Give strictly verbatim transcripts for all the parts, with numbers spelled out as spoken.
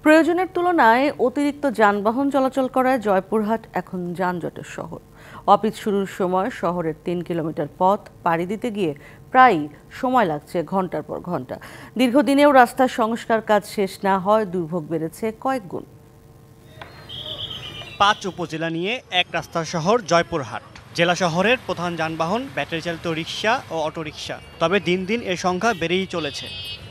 প্রয়োজনের তুলনায় অতিরিক্ত যানবাহন চলাচল করায় জয়পুরহাট এখন যানজটের শহর। অফিস শুরুর সময় শহরের তিন কিলোমিটার পথ পাড়ি দিতে গিয়ে প্রায় সময় লাগছে ঘন্টার পর ঘন্টা। দীর্ঘদিনেও রাস্তার সংস্কার কাজ শেষ না হয় দুর্ভোগ বেড়েছে কয়েক গুণ। পাঁচ উপজেলা নিয়ে এক রাস্তার শহর জয়পুরহাট। জেলা শহরের প্রধান যানবাহন ব্যাটারি চালিত রিক্সা ও অটোরিকশা, তবে দিন দিন এর সংখ্যা বেড়েই চলেছে।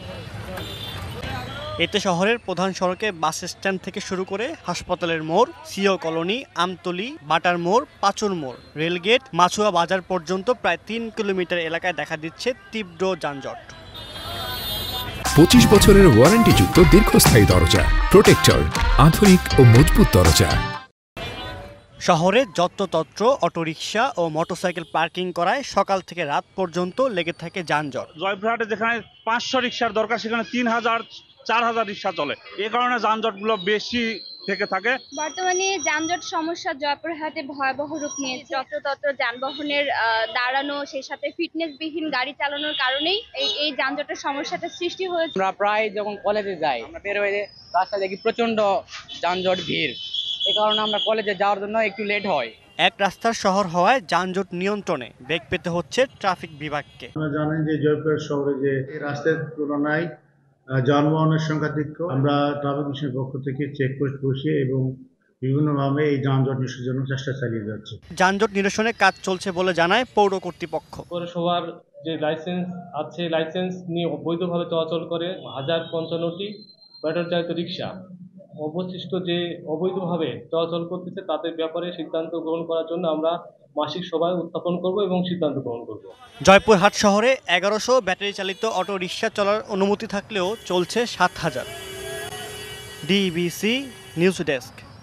এতে শহরের প্রধান সড়কে বাস স্ট্যান্ড থেকে শুরু করে হাসপাতালের মোড়, সিও কলোনি, আমতলী, বাটার মোড়, পাঁচুর মোড়, রেলগেট, মাছুয়া বাজার পর্যন্ত প্রায় তিন কিলোমিটার এলাকায় দেখা দিচ্ছে তীব্র যানজট। পঁচিশ বছরের ওয়ারেন্টিযুক্ত দীর্ঘস্থায়ী দরজা প্রোটেক্টর, আধুনিক ও মজবুত দরজা। শহরে যত্রতত্র অটোরিকশা ও মোটরসাইকেল পার্কিং করায় সকাল থেকে রাত পর্যন্ত লেগে থাকে যানজট। জয়পুরহাটে যেখানে পাঁচশো রিক্সার দরকার সেখানে তিন হাজার চার হাজার রিক্সা চলে, এ কারণে যানজটগুলো বেশি থেকে থাকে। বর্তমানে যানজট সমস্যা জয়পুরহাটে ভয়াবহ রূপ নিয়েছে। যত্রতত্র যানবাহনের দাঁড়ানো, সেই সাথে ফিটনেসবিহীন গাড়ি চালানোর কারণেই এই এই যানজটের সমস্যাটা সৃষ্টি হয়েছে। আমরা প্রায় যখন কলেজে যাই, আমরা বের হয়ে রাস্তায় দেখি প্রচন্ড যানজট ভিড়, এই কারণে আমরা কলেজে যাওয়ার জন্য একটু লেট হয়। এক রাস্তার শহর হওয়ায় যানজট নিয়ন্ত্রণে বেগ পেতে হচ্ছে ট্রাফিক বিভাগকে। আমরা জানেন যে জয়পুরহাট শহরে যে এই রাস্তার তুলনায় যানবাহনের সংখ্যা অধিক। আমরা ট্রাফিক মিশনের পক্ষ থেকে চেকপোস্ট বসিয়ে এবং বিভিন্নভাবে এই যানজট নিরসনের জন্য চেষ্টা চালিয়ে যাচ্ছে। যানজট নিরসনে কাজ চলছে বলে জানায় পৌর কর্তৃপক্ষ। পৌরসভার যে লাইসেন্স আছে, লাইসেন্স নিয়ে অবৈধভাবে চলাচল করে হাজার পঞ্চান্নটি ব্যাটারি চালিত রিক্সা। অবশিষ্ট যে অবৈধভাবে চলাচল করতেছে তাদের ব্যাপারে সিদ্ধান্ত গ্রহণ করার জন্য আমরা মাসিক সভায় উত্থাপন করব এবং সিদ্ধান্ত গ্রহণ করব। জয়পুরহাট শহরে এগারোশো ব্যাটারি চালিত অটো রিক্সা চলার অনুমতি থাকলেও চলছে সাত হাজার। DBC news desk.